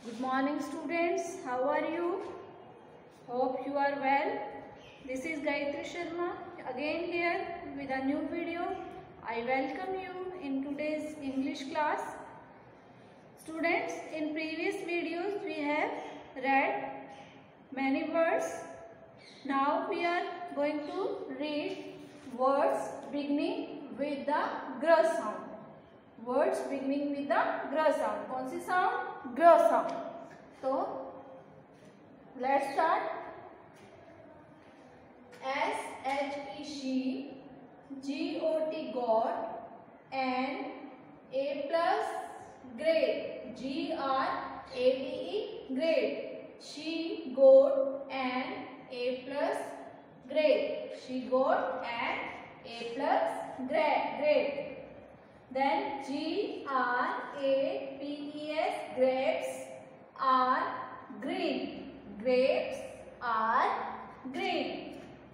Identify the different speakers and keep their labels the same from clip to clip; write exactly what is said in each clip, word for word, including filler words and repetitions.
Speaker 1: Good morning students, how are you? Hope you are well. This is Gayatri Sharma again here with a new video. I welcome you in today's English class. Students, in previous videos we have read many words. Now we are going to read words beginning with the gr sound. Words beginning with the gr sound. कौन सी sound? Gr sound. तो let's start. S H E she, G O T got, and A plus grade, G R A D E grade. She got an A plus grade. She got an A plus grade. Then G R A P E S, grapes are green. Grapes are green.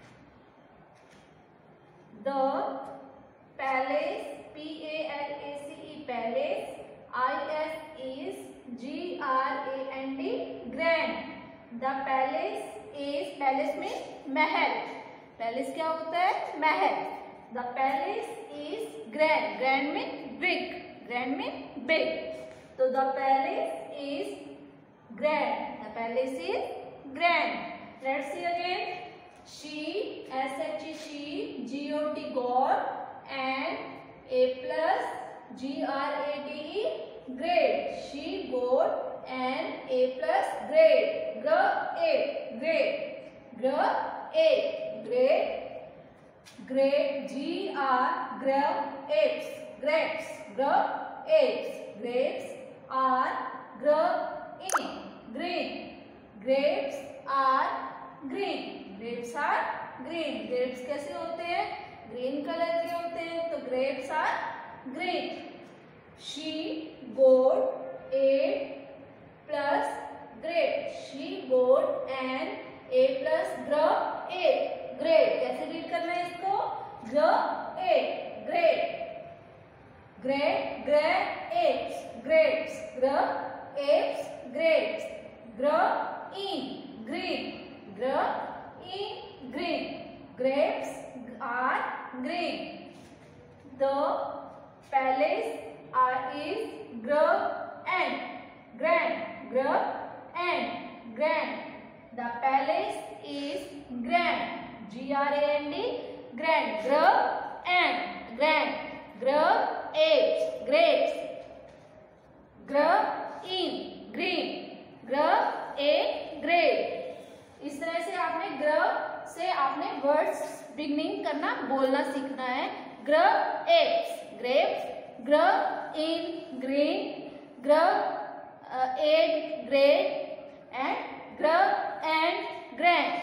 Speaker 1: The palace, P A L A C E, palace, I S is G R A N D, grand. The palace is, palace में महल. Palace क्या होता है? महल. The palace is grand. Grand में big. Grand में big. तो the palace is grand. The palace is grand. Let's see again. She, S H E she, G O T got, and A plus G R A D E grade. She got an A plus grade. Grade, grade, grade, grade. Grapes, G R, grapes, grapes, grapes, grapes are green, green, grapes are green, grapes are green. Grapes कैसे होते हैं? Green color के होते हैं, तो grapes are green. She got a plus grade. She got an A plus grade. Grade कैसे read करना है इसको? Grade, grade, grade, grapes, grapes, grapes, grapes, green, green, green, green, grapes are green. The palace is grand, grand, grand, grand. The palace is grand. G R A N D, grand, grand, grand, grapes, grapes, green, green, grapes, grapes. इस तरह से आपने ग्र से आपने words beginning करना बोलना सीखना है. Grapes, grapes, green, green, grade, grade, and gr and grand.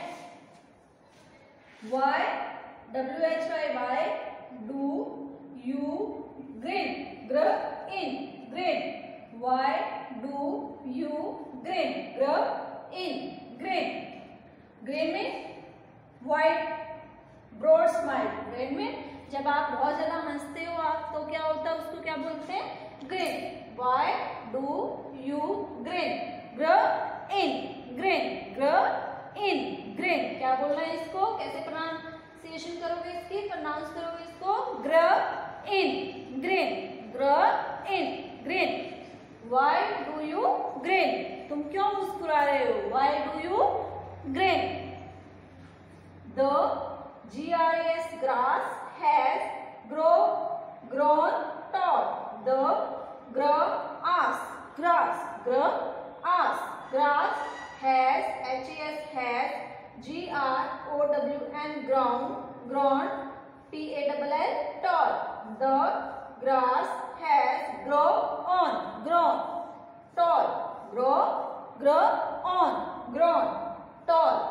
Speaker 1: Why, W H Y, why do you grin? Grin, grin. Why do you grin? Grin, grin. Grin में white, broad smile. Grin में जब आप बहुत ज्यादा हंसते हो आप तो क्या होता है, उसको क्या बोलते हैं? Grin. Why do you grin? Grin, grin, grin, grin. क्या बोलना है इसको? कैसे प्रोनाउंसिएशन करोगे इसकी? प्रोनाउंस करोगे इसको? Grin, grin, grin, grin. Why do you grin? तुम क्यों मुस्कुरा रहे हो? Why do you grin? The G R A S, grass, has grow grown tall. The grass, grass, grass, grass has, H E S, has, G R O W N, grown, grown, T A L L, tall. The grass has grown on, grown, tall, grow, grow on, grown, tall.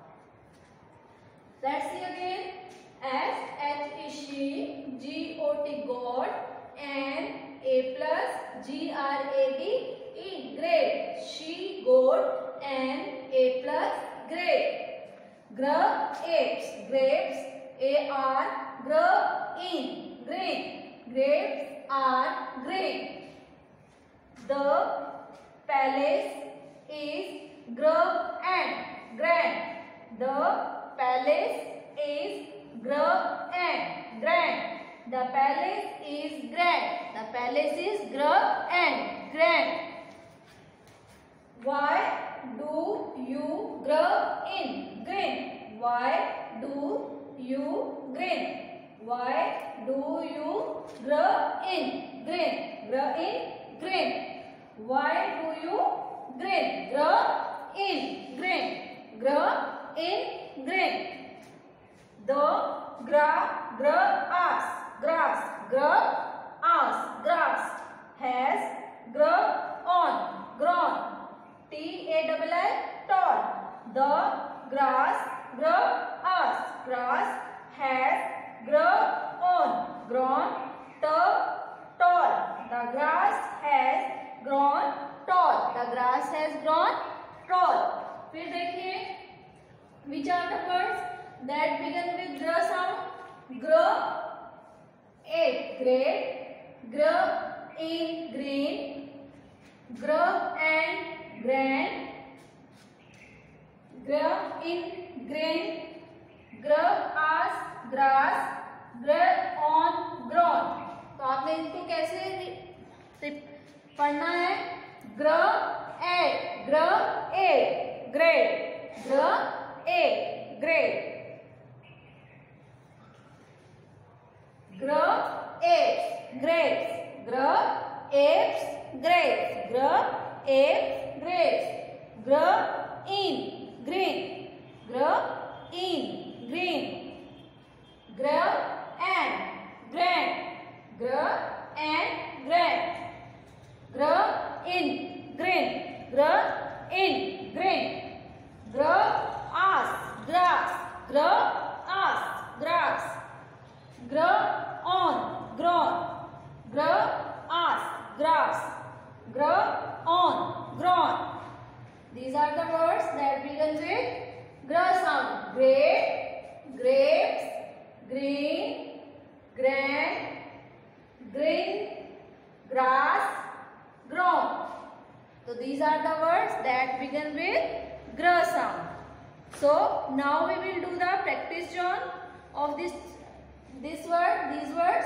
Speaker 1: Let's see again. S H E she, G O T got, and A plus G R A D E grade. She got an A plus grade. Grapes, grapes, A R, green, green, grapes are green. The palace is grand. Grand. The palace is grand. Grand. The palace is grand. The palace is grand. Grand. Why do you grin? Grin. Why do you grin? Why do you grin? Grin. Grin. Grin. Why do you grin? Grin. Grin. Grin. Grin. The gra grass grass grass grass has grown grown. T A L L tall. The grass grass grass has grown grown tall. The grass has grown tall. The grass has grown tall. फिर देखिए, which are the words that begin with gr sound? Gr, a great, gr in green, gr and grand, gr in green, grass grass, gr on grown. तो आपने इसको कैसे पढ़ना है? ग्र a gr a grade gr a grade gr apes grapes gr apes grapes gr apes grapes gr in green gr in green gr and grand gr and grand gr in green gr in green grass grass grass grass gr on grown grass grass gr on grown. These are the words that begin with gr sound. Great, grapes, green, grand, green, grass, grown. So these are the words that begin with gr sound. So now we will do the practice John of this this word, these words.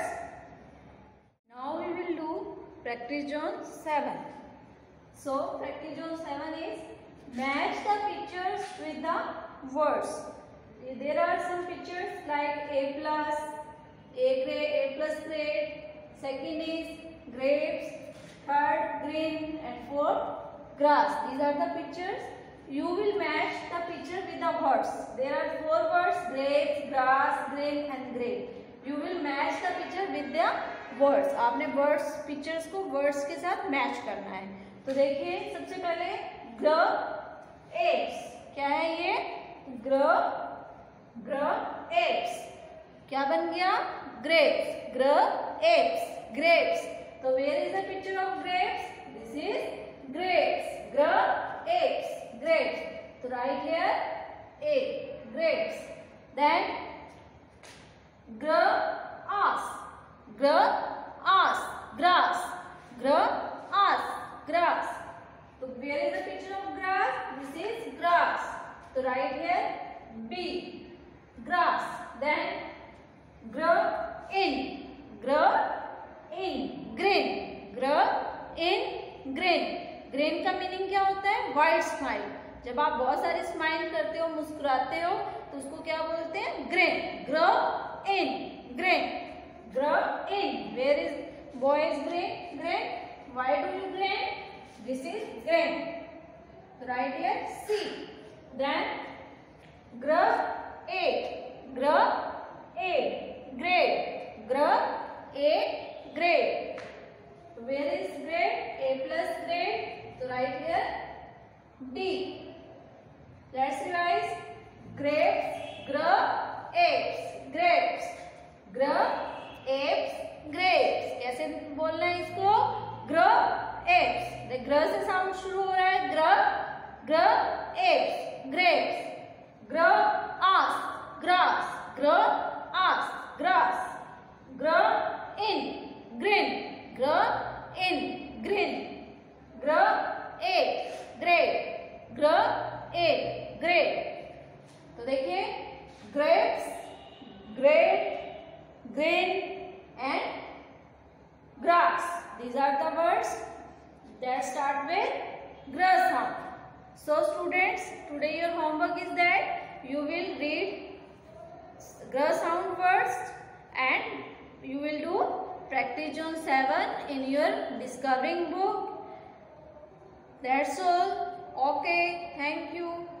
Speaker 1: Now we will do practice John seven. So practice John seven is match the pictures with the words. There are some pictures like A plus, A grade, A plus grade. Second is grapes. Third green and fourth grass. These are the pictures. You will match the picture with the words. There are four words: grapes, grass, green and grape. You will match the picture with the words. आपने words pictures को words के साथ match करना है. तो देखिए सबसे पहले grapes. क्या है ये? gra grapes. क्या बन गया? grapes. grapes. grapes. So where is the picture of grapes? This is grapes. Grapes. Grapes. So write here A. Grapes. Then grass. Grass. Grass. Grass. Grass. So where is the picture of grass? This is grass. So write here B. Grass. Then gra in. Gra in. Green. Gra in. Green. Grin का meaning क्या होता है? Wide smile. जब आप बहुत सारे smile करते हो, मुस्कुराते हो, तो उसको क्या बोलते हैं? Grin. Gr in. Grin. Gr in. Where is boy is grin? Grin. Why do you grin? This is grin. Right here see. Then gr a. Gr a. Grade. Gr a. Grade. Where is grade? A plus grade. So write here D. Let's revise. Grapes, grapes, grapes, grapes, grapes. कैसे बोलना है इसको? grapes. The gr से sound शुरू हो रहा है. gr, grapes, grapes, grass, grass, grass, grass, gr in, green, gr in, green, gr a, grade, grapes, grape, grain and grass. These are the words that start with gr sound. So students, today your homework is that you will read gr sound words and you will do practice on seven in your discovering book. That's all. Okay, thank you.